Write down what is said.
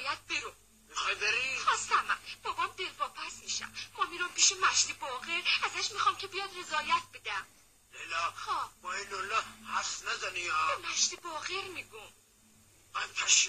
باید برو. میخوای بری؟ خواستم. بابام دلواپس میشم. ما میرم پیش مشتی باقر، ازش میخوام که بیاد رضایت بدم. لیلا با این الله حرف نزنی یا به مشتی باقر میگم. من